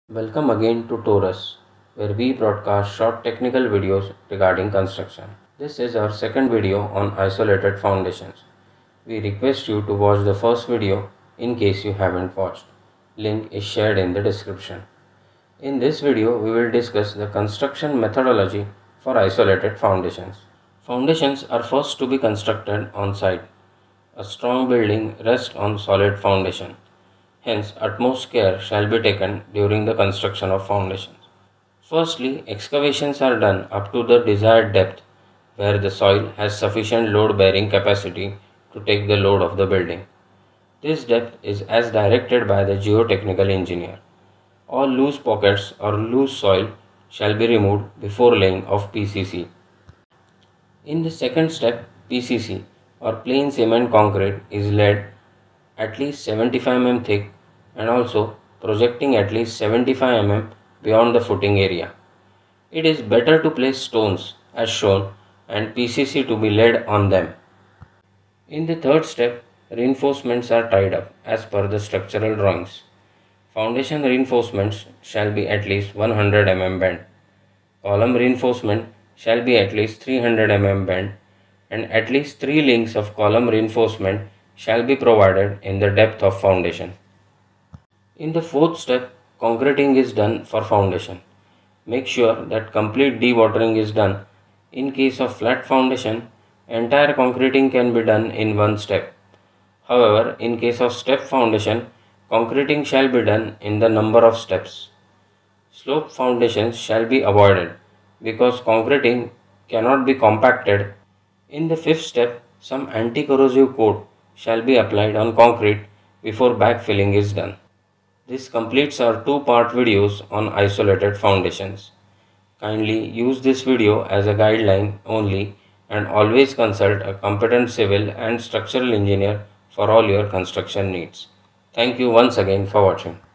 Welcome again to Taurus, where we broadcast short technical videos regarding construction. This is our second video on isolated foundations. We request you to watch the first video in case you haven't watched. Link is shared in the description. In this video, we will discuss the construction methodology for isolated foundations. Foundations are first to be constructed on site. A strong building rests on solid foundation. Hence, utmost care shall be taken during the construction of foundations. Firstly, excavations are done up to the desired depth where the soil has sufficient load-bearing capacity to take the load of the building. This depth is as directed by the geotechnical engineer. All loose pockets or loose soil shall be removed before laying of PCC. In the second step, PCC or plain cement concrete is laid at least 75 mm thick and also projecting at least 75 mm beyond the footing area. It is better to place stones as shown and PCC to be laid on them. In the third step, reinforcements are tied up as per the structural drawings. Foundation reinforcements shall be at least 100 mm bend. Column reinforcement shall be at least 300 mm bend and at least 3 links of column reinforcement shall be provided in the depth of foundation. In the fourth step, concreting is done for foundation. Make sure that complete dewatering is done. In case of flat foundation, entire concreting can be done in one step. However, in case of step foundation, concreting shall be done in the number of steps. Slope foundations shall be avoided because concreting cannot be compacted. In the fifth step, some anti-corrosive coat shall be applied on concrete before backfilling is done. This completes our two-part videos on isolated foundations. Kindly use this video as a guideline only and always consult a competent civil and structural engineer for all your construction needs. Thank you once again for watching.